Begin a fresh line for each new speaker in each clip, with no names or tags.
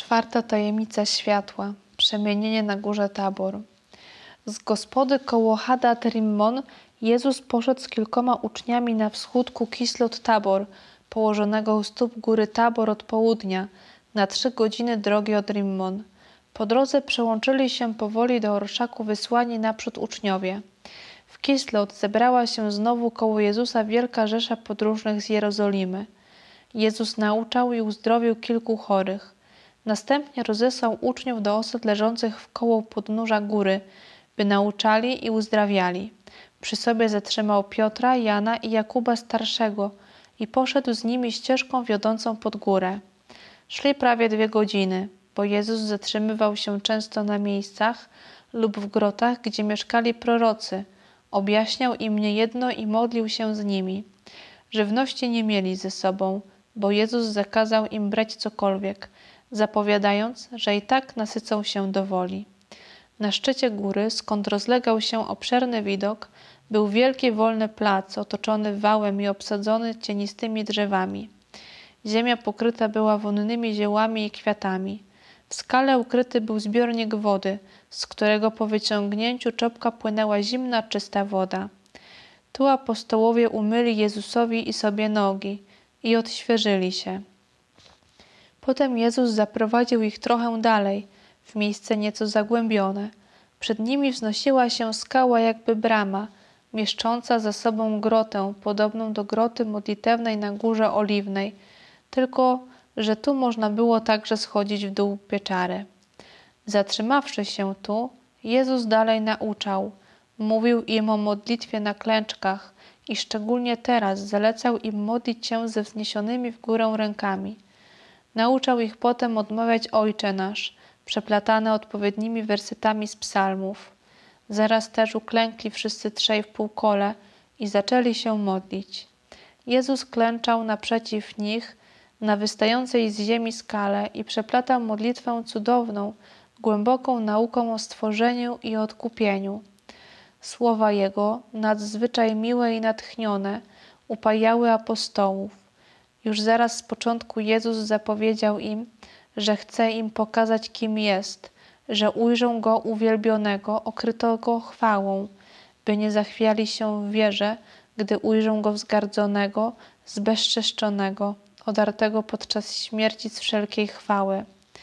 Czwarta tajemnica światła. Przemienienie na górze Tabor. Z gospody koło Hadat Rimmon Jezus poszedł z kilkoma uczniami na wschód ku Kislot Tabor, położonego u stóp góry Tabor od południa, na 3 godziny drogi od Rimmon. Po drodze przełączyli się powoli do orszaku wysłani naprzód uczniowie. W Kislot zebrała się znowu koło Jezusa wielka rzesza podróżnych z Jerozolimy. Jezus nauczał i uzdrowił kilku chorych. Następnie rozesłał uczniów do osad leżących wkoło podnóża góry, by nauczali i uzdrawiali. Przy sobie zatrzymał Piotra, Jana i Jakuba starszego i poszedł z nimi ścieżką wiodącą pod górę. Szli prawie 2 godziny, bo Jezus zatrzymywał się często na miejscach lub w grotach, gdzie mieszkali prorocy. Objaśniał im niejedno i modlił się z nimi. Żywności nie mieli ze sobą, bo Jezus zakazał im brać cokolwiek, zapowiadając, że i tak nasycą się do woli. Na szczycie góry, skąd rozlegał się obszerny widok, był wielki wolny plac otoczony wałem i obsadzony cienistymi drzewami. Ziemia pokryta była wonnymi ziołami i kwiatami. W skale ukryty był zbiornik wody, z którego po wyciągnięciu czopka płynęła zimna, czysta woda. Tu apostołowie umyli Jezusowi i sobie nogi i odświeżyli się. Potem Jezus zaprowadził ich trochę dalej, w miejsce nieco zagłębione. Przed nimi wznosiła się skała jakby brama, mieszcząca za sobą grotę, podobną do groty modlitewnej na Górze Oliwnej, tylko że tu można było także schodzić w dół pieczary. Zatrzymawszy się tu, Jezus dalej nauczał, mówił im o modlitwie na klęczkach i szczególnie teraz zalecał im modlić się ze wzniesionymi w górę rękami. Nauczał ich potem odmawiać Ojcze Nasz, przeplatane odpowiednimi wersetami z psalmów. Zaraz też uklękli wszyscy 3 w półkole i zaczęli się modlić. Jezus klęczał naprzeciw nich na wystającej z ziemi skale i przeplatał modlitwę cudowną, głęboką nauką o stworzeniu i odkupieniu. Słowa Jego, nadzwyczaj miłe i natchnione, upajały apostołów. Już zaraz z początku Jezus zapowiedział im, że chce im pokazać, kim jest, że ujrzą Go uwielbionego, okrytego chwałą, by nie zachwiali się w wierze, gdy ujrzą Go wzgardzonego, zbezczeszczonego, odartego podczas śmierci z wszelkiej chwały.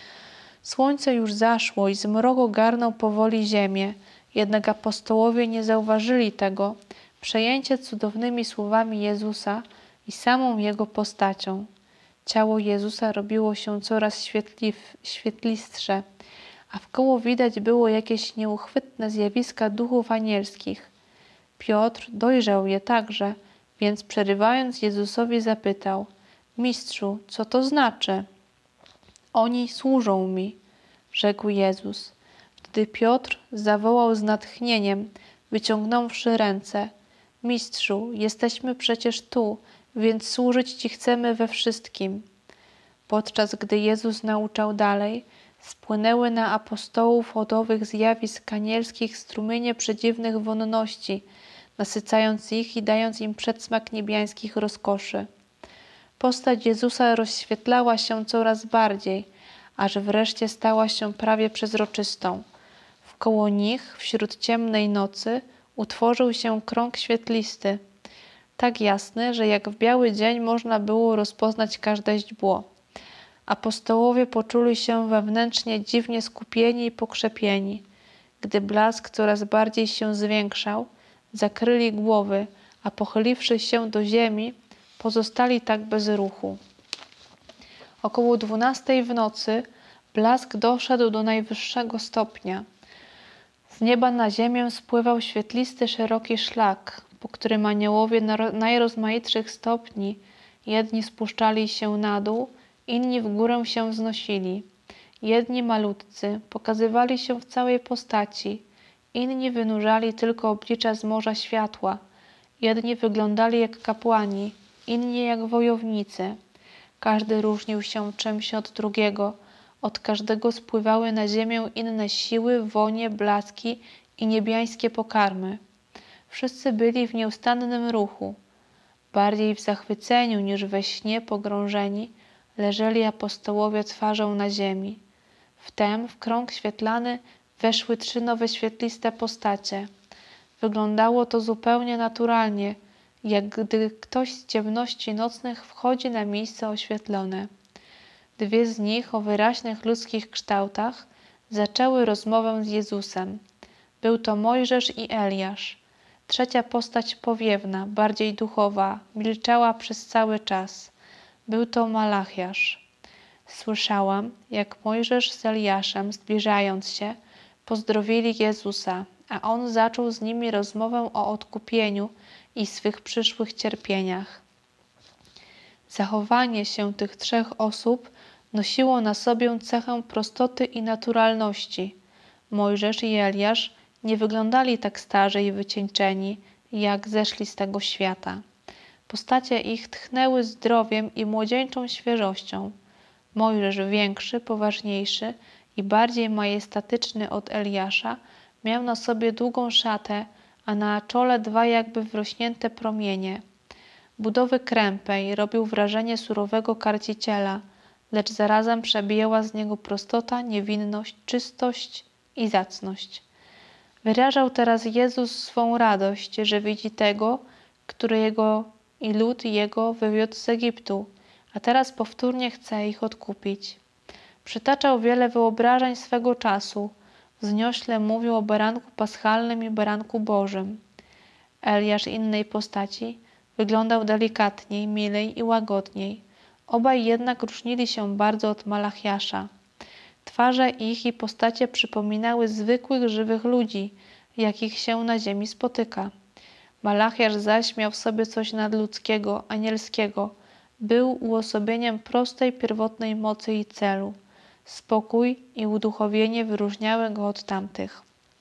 Słońce już zaszło i zmrok ogarnął powoli ziemię, jednak apostołowie nie zauważyli tego, przejęcie cudownymi słowami Jezusa i samą Jego postacią. Ciało Jezusa robiło się coraz świetlistsze, a wkoło widać było jakieś nieuchwytne zjawiska duchów anielskich. Piotr dojrzał je także, więc przerywając Jezusowi zapytał: Mistrzu, co to znaczy? Oni służą mi, rzekł Jezus. Wtedy Piotr zawołał z natchnieniem, wyciągnąwszy ręce: Mistrzu, jesteśmy przecież tu, więc służyć Ci chcemy we wszystkim. Podczas gdy Jezus nauczał dalej, spłynęły na apostołów od owych zjawisk anielskich strumienie przedziwnych wonności, nasycając ich i dając im przedsmak niebiańskich rozkoszy. Postać Jezusa rozświetlała się coraz bardziej, aż wreszcie stała się prawie przezroczystą. Wkoło nich, wśród ciemnej nocy, utworzył się krąg świetlisty, tak jasny, że jak w biały dzień można było rozpoznać każde źdźbło. Apostołowie poczuli się wewnętrznie dziwnie skupieni i pokrzepieni. Gdy blask coraz bardziej się zwiększał, zakryli głowy, a pochyliwszy się do ziemi, pozostali tak bez ruchu. Około 12 w nocy blask doszedł do najwyższego stopnia. Z nieba na ziemię spływał świetlisty, szeroki szlak, po którym aniołowie najrozmaitszych stopni, jedni spuszczali się na dół, inni w górę się wznosili. Jedni malutcy pokazywali się w całej postaci, inni wynurzali tylko oblicza z morza światła. Jedni wyglądali jak kapłani, inni jak wojownicy. Każdy różnił się czymś od drugiego. Od każdego spływały na ziemię inne siły, wonie, blaski i niebiańskie pokarmy. Wszyscy byli w nieustannym ruchu. Bardziej w zachwyceniu niż we śnie pogrążeni leżeli apostołowie twarzą na ziemi. Wtem w krąg świetlany weszły 3 nowe świetliste postacie. Wyglądało to zupełnie naturalnie, jak gdy ktoś z ciemności nocnych wchodzi na miejsce oświetlone. 2 z nich o wyraźnych ludzkich kształtach zaczęły rozmowę z Jezusem. Był to Mojżesz i Eliasz. 3. postać powiewna, bardziej duchowa, milczała przez cały czas. Był to Malachiasz. Słyszałam, jak Mojżesz z Eliaszem, zbliżając się, pozdrowili Jezusa, a on zaczął z nimi rozmowę o odkupieniu i swych przyszłych cierpieniach. Zachowanie się tych 3 osób nosiło na sobie cechę prostoty i naturalności. Mojżesz i Eliasz nie wyglądali tak starzy i wycieńczeni, jak zeszli z tego świata. Postacie ich tchnęły zdrowiem i młodzieńczą świeżością. Mojżesz, większy, poważniejszy i bardziej majestatyczny od Eliasza, miał na sobie długą szatę, a na czole 2 jakby wrośnięte promienie. Budowy krępej robił wrażenie surowego karciciela, lecz zarazem przebijała z niego prostota, niewinność, czystość i zacność. Wyrażał teraz Jezus swą radość, że widzi tego, który jego i lud jego wywiódł z Egiptu, a teraz powtórnie chce ich odkupić. Przytaczał wiele wyobrażeń swego czasu, wzniośle mówił o baranku paschalnym i baranku bożym. Eliasz innej postaci wyglądał delikatniej, milej i łagodniej. Obaj jednak różnili się bardzo od Malachiasza. Twarze ich i postacie przypominały zwykłych, żywych ludzi, jakich się na ziemi spotyka. Malachiasz zaś miał w sobie coś nadludzkiego, anielskiego. Był uosobieniem prostej, pierwotnej mocy i celu. Spokój i uduchowienie wyróżniały go od tamtych.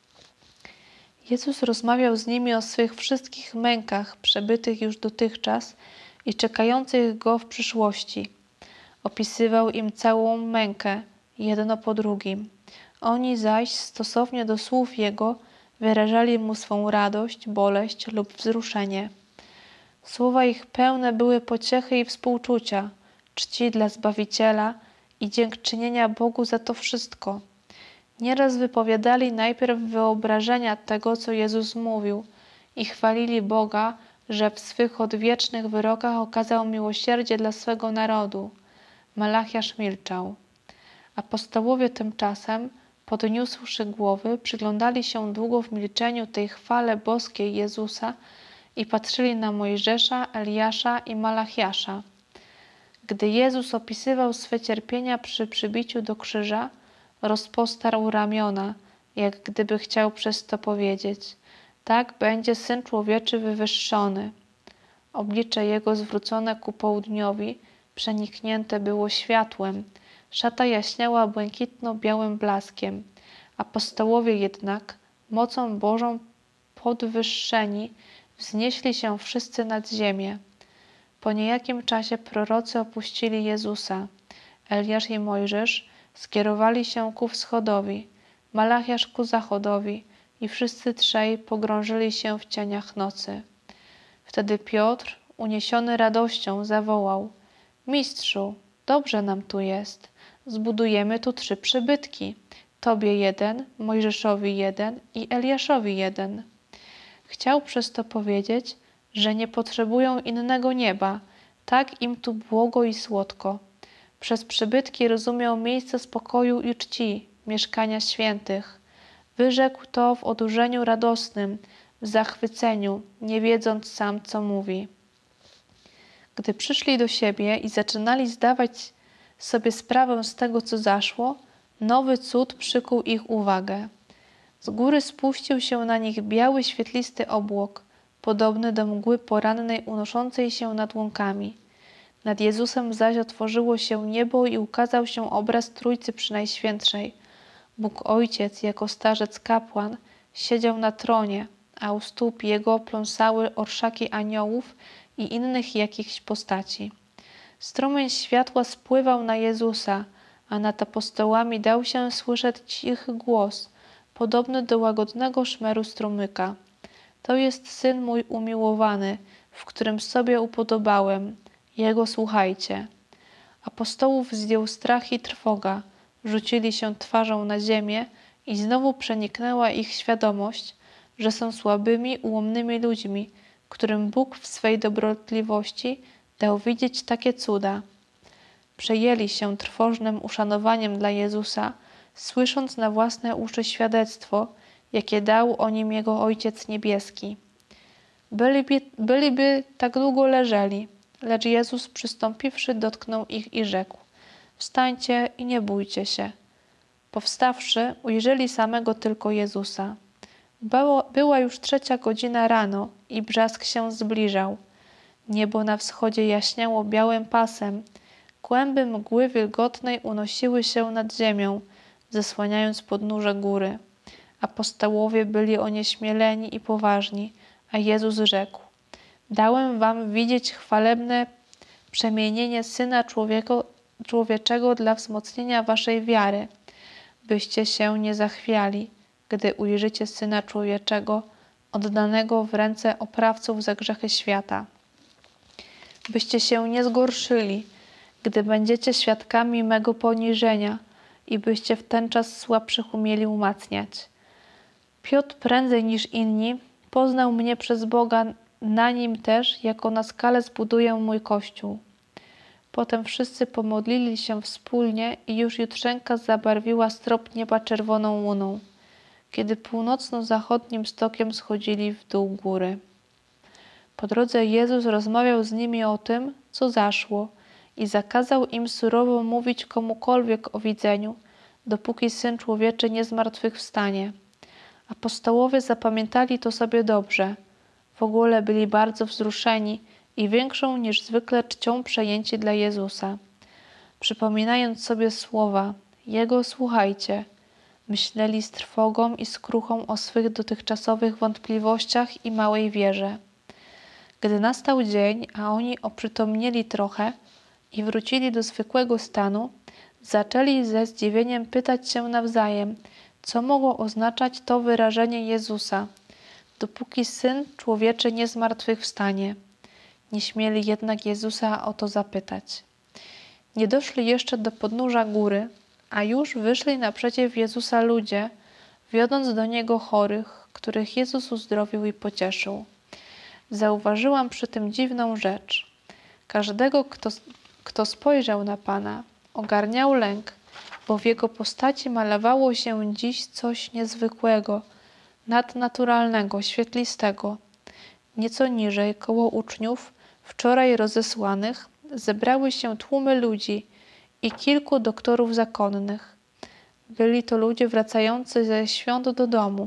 Jezus rozmawiał z nimi o swych wszystkich mękach przebytych już dotychczas i czekających go w przyszłości. Opisywał im całą mękę, jedno po drugim. Oni zaś, stosownie do słów Jego, wyrażali Mu swą radość, boleść lub wzruszenie. Słowa ich pełne były pociechy i współczucia, czci dla Zbawiciela i dziękczynienia Bogu za to wszystko. Nieraz wypowiadali najpierw wyobrażenia tego, co Jezus mówił i chwalili Boga, że w swych odwiecznych wyrokach okazał miłosierdzie dla swego narodu. Malachiasz milczał. Apostołowie tymczasem, podniósłszy głowy, przyglądali się długo w milczeniu tej chwale boskiej Jezusa i patrzyli na Mojżesza, Eliasza i Malachiasza. Gdy Jezus opisywał swe cierpienia przy przybiciu do krzyża, rozpostarł ramiona, jak gdyby chciał przez to powiedzieć: tak będzie Syn Człowieczy wywyższony. Oblicze Jego zwrócone ku południowi przeniknięte było światłem, szata jaśniała błękitno-białym blaskiem. Apostołowie jednak, mocą Bożą podwyższeni, wznieśli się wszyscy nad ziemię. Po niejakim czasie prorocy opuścili Jezusa. Eliasz i Mojżesz skierowali się ku wschodowi, Malachiasz ku zachodowi i wszyscy 3 pogrążyli się w cieniach nocy. Wtedy Piotr, uniesiony radością, zawołał: Mistrzu, dobrze nam tu jest. Zbudujemy tu 3 przybytki. Tobie 1, Mojżeszowi 1 i Eliaszowi 1. Chciał przez to powiedzieć, że nie potrzebują innego nieba, tak im tu błogo i słodko. Przez przybytki rozumiał miejsce spokoju i czci, mieszkania świętych. Wyrzekł to w odurzeniu radosnym, w zachwyceniu, nie wiedząc sam, co mówi. Gdy przyszli do siebie i zaczynali zdawać sobie sprawę z tego, co zaszło, nowy cud przykuł ich uwagę. Z góry spuścił się na nich biały, świetlisty obłok, podobny do mgły porannej unoszącej się nad łąkami. Nad Jezusem zaś otworzyło się niebo i ukazał się obraz Trójcy Przynajświętszej. Bóg Ojciec, jako starzec kapłan, siedział na tronie, a u stóp Jego pląsały orszaki aniołów i innych jakichś postaci. Strumień światła spływał na Jezusa, a nad apostołami dał się słyszeć cichy głos, podobny do łagodnego szmeru strumyka. To jest Syn mój umiłowany, w którym sobie upodobałem. Jego słuchajcie. Apostołów zdjął strach i trwoga. rzucili się twarzą na ziemię i znowu przeniknęła ich świadomość, że są słabymi, ułomnymi ludźmi, którym Bóg w swej dobrotliwości dał widzieć takie cuda. Przejęli się trwożnym uszanowaniem dla Jezusa, słysząc na własne uszy świadectwo, jakie dał o nim Jego Ojciec Niebieski. Byliby tak długo leżeli, lecz Jezus przystąpiwszy dotknął ich i rzekł: wstańcie i nie bójcie się. Powstawszy, ujrzeli samego tylko Jezusa. Była już 3:00 rano i brzask się zbliżał. Niebo na wschodzie jaśniało białym pasem. Kłęby mgły wilgotnej unosiły się nad ziemią, zasłaniając podnóże góry. Apostołowie byli onieśmieleni i poważni, a Jezus rzekł: dałem wam widzieć chwalebne przemienienie Syna Człowieczego dla wzmocnienia waszej wiary, byście się nie zachwiali, gdy ujrzycie Syna Człowieczego oddanego w ręce oprawców za grzechy świata. Byście się nie zgorszyli, gdy będziecie świadkami mego poniżenia i byście w ten czas słabszych umieli umacniać. Piotr prędzej niż inni poznał mnie przez Boga, na nim też, jako na skale zbuduję mój Kościół. Potem wszyscy pomodlili się wspólnie i już jutrzenka zabarwiła strop nieba czerwoną łuną, kiedy północno-zachodnim stokiem schodzili w dół góry. Po drodze Jezus rozmawiał z nimi o tym, co zaszło, i zakazał im surowo mówić komukolwiek o widzeniu, dopóki Syn Człowieczy nie zmartwychwstanie. Apostołowie zapamiętali to sobie dobrze. W ogóle byli bardzo wzruszeni i większą niż zwykle czcią przejęci dla Jezusa. Przypominając sobie słowa: Jego słuchajcie, myśleli z trwogą i skruchą o swych dotychczasowych wątpliwościach i małej wierze. Gdy nastał dzień, a oni oprzytomnieli trochę i wrócili do zwykłego stanu, zaczęli ze zdziwieniem pytać się nawzajem, co mogło oznaczać to wyrażenie Jezusa, dopóki Syn Człowieczy nie zmartwychwstanie. Nie śmieli jednak Jezusa o to zapytać. Nie doszli jeszcze do podnóża góry, a już wyszli naprzeciw Jezusa ludzie, wiodąc do Niego chorych, których Jezus uzdrowił i pocieszył. Zauważyłam przy tym dziwną rzecz. Każdego, kto spojrzał na Pana, ogarniał lęk, bo w Jego postaci malowało się dziś coś niezwykłego, nadnaturalnego, świetlistego. Nieco niżej, koło uczniów, wczoraj rozesłanych, zebrały się tłumy ludzi i kilku doktorów zakonnych. Byli to ludzie wracający ze świąt do domu.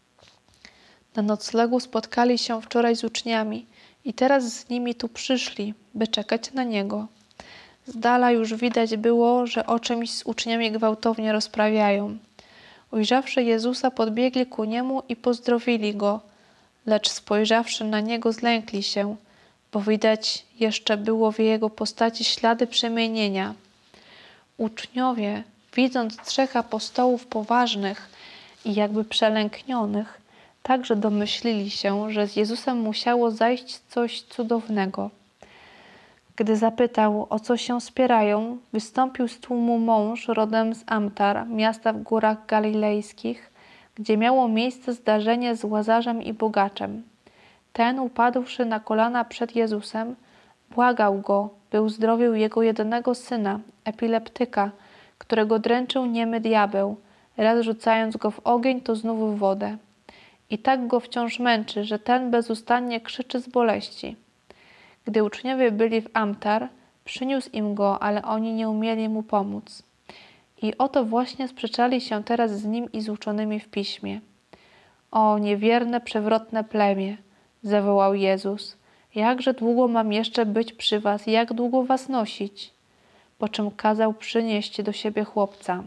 Na noclegu spotkali się wczoraj z uczniami i teraz z nimi tu przyszli, by czekać na Niego. Z dala już widać było, że o czymś z uczniami gwałtownie rozprawiają. Ujrzawszy Jezusa, podbiegli ku Niemu i pozdrowili Go, lecz spojrzawszy na Niego, zlękli się, bo widać jeszcze było w Jego postaci ślady przemienienia. Uczniowie, widząc 3 apostołów poważnych i jakby przelęknionych, także domyślili się, że z Jezusem musiało zajść coś cudownego. Gdy zapytał, o co się spierają, wystąpił z tłumu mąż rodem z Amtar, miasta w górach galilejskich, gdzie miało miejsce zdarzenie z Łazarzem i bogaczem. Ten, upadłszy na kolana przed Jezusem, błagał Go, by uzdrowił jego jedynego syna, epileptyka, którego dręczył niemy diabeł, raz rzucając go w ogień, to znów w wodę. I tak go wciąż męczy, że ten bezustannie krzyczy z boleści. Gdy uczniowie byli w Amtar, przyniósł im go, ale oni nie umieli mu pomóc. I oto właśnie sprzeczali się teraz z nim i z uczonymi w piśmie. O, niewierne, przewrotne plemię! Zawołał Jezus. Jakże długo mam jeszcze być przy was, jak długo was nosić? Po czym kazał przynieść do siebie chłopca.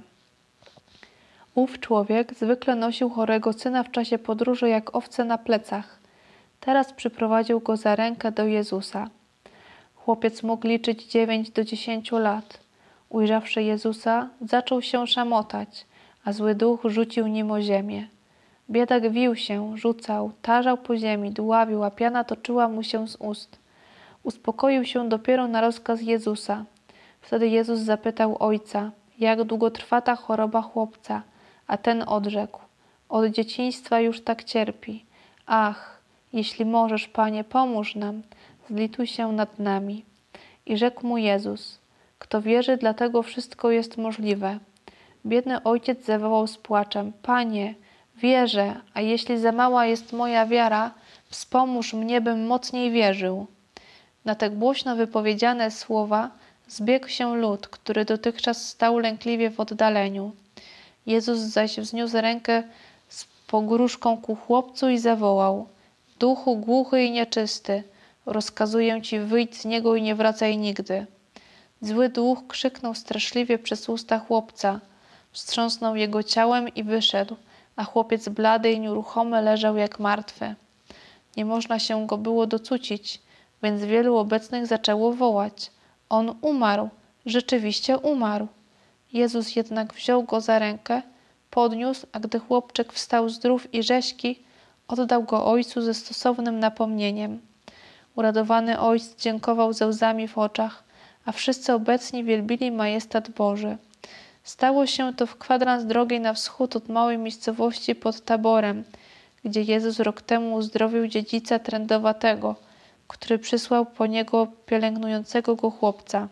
Ów człowiek zwykle nosił chorego syna w czasie podróży jak owce na plecach. Teraz przyprowadził go za rękę do Jezusa. Chłopiec mógł liczyć 9 do 10 lat. Ujrzawszy Jezusa, zaczął się szamotać, a zły duch rzucił nim o ziemię. Biedak wił się, rzucał, tarzał po ziemi, dławił, a piana toczyła mu się z ust. Uspokoił się dopiero na rozkaz Jezusa. Wtedy Jezus zapytał ojca: jak długo trwa ta choroba chłopca, a ten odrzekł: od dzieciństwa już tak cierpi. Ach, jeśli możesz, Panie, pomóż nam, zlituj się nad nami. I rzekł mu Jezus: kto wierzy, dlatego wszystko jest możliwe. Biedny ojciec zawołał z płaczem: Panie, wierzę, a jeśli za mała jest moja wiara, wspomóż mnie, bym mocniej wierzył. Na te głośno wypowiedziane słowa zbiegł się lud, który dotychczas stał lękliwie w oddaleniu. Jezus zaś wzniósł rękę z pogróżką ku chłopcu i zawołał: duchu głuchy i nieczysty, rozkazuję ci, wyjdź z niego i nie wracaj nigdy. Zły duch krzyknął straszliwie przez usta chłopca, wstrząsnął jego ciałem i wyszedł, a chłopiec blady i nieruchomy leżał jak martwy. Nie można się go było docucić, więc wielu obecnych zaczęło wołać: on umarł, rzeczywiście umarł. Jezus jednak wziął go za rękę, podniósł, a gdy chłopczyk wstał zdrów i rześki, oddał go ojcu ze stosownym napomnieniem. Uradowany ojciec dziękował ze łzami w oczach, a wszyscy obecni wielbili majestat Boży. Stało się to w kwadrans drogi na wschód od małej miejscowości pod Taborem, gdzie Jezus rok temu uzdrowił dziedzica trędowatego, który przysłał po niego pielęgnującego go chłopca.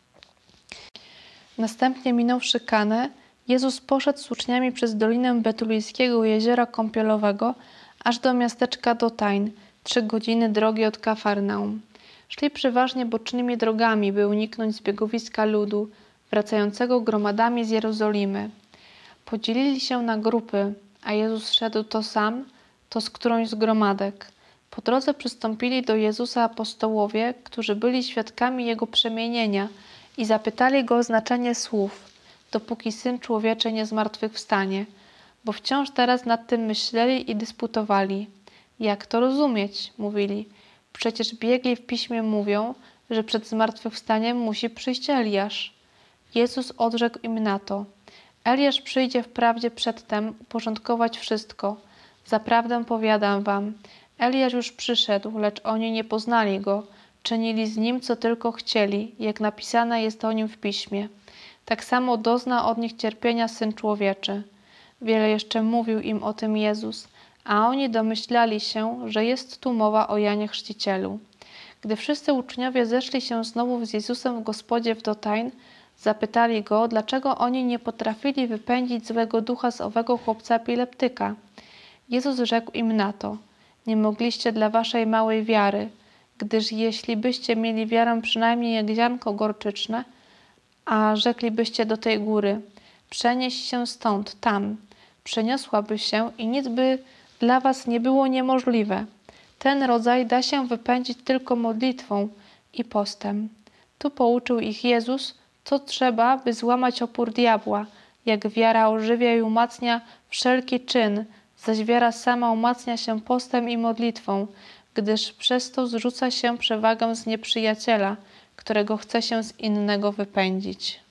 Następnie minąwszy Kanę, Jezus poszedł z uczniami przez dolinę Betulijskiego jeziora kąpielowego aż do miasteczka Dotań, 3 godziny drogi od Kafarnaum. Szli przeważnie bocznymi drogami, by uniknąć zbiegowiska ludu, wracającego gromadami z Jerozolimy. Podzielili się na grupy, a Jezus szedł to sam, to z którąś z gromadek. Po drodze przystąpili do Jezusa apostołowie, którzy byli świadkami Jego przemienienia i zapytali Go o znaczenie słów, dopóki Syn Człowieczy nie zmartwychwstanie, bo wciąż teraz nad tym myśleli i dysputowali. Jak to rozumieć? Mówili. Przecież biegli w piśmie mówią, że przed zmartwychwstaniem musi przyjść Eliasz. Jezus odrzekł im na to: Eliasz przyjdzie wprawdzie przedtem uporządkować wszystko. Zaprawdę powiadam wam, Eliasz już przyszedł, lecz oni nie poznali go, czynili z nim, co tylko chcieli, jak napisane jest o nim w piśmie. Tak samo dozna od nich cierpienia Syn Człowieczy. Wiele jeszcze mówił im o tym Jezus, a oni domyślali się, że jest tu mowa o Janie Chrzcicielu. Gdy wszyscy uczniowie zeszli się znowu z Jezusem w gospodzie w Dotań, zapytali go, dlaczego oni nie potrafili wypędzić złego ducha z owego chłopca epileptyka. Jezus rzekł im na to: nie mogliście dla waszej małej wiary, gdyż jeśli byście mieli wiarę przynajmniej jak ziarnko gorczyczne, a rzeklibyście do tej góry: przenieś się stąd, tam, przeniosłaby się i nic by dla was nie było niemożliwe. Ten rodzaj da się wypędzić tylko modlitwą i postem. Tu pouczył ich Jezus, co trzeba, by złamać opór diabła, jak wiara ożywia i umacnia wszelki czyn, zaś wiara sama umacnia się postem i modlitwą, gdyż przez to zrzuca się przewagę z nieprzyjaciela, którego chce się z innego wypędzić.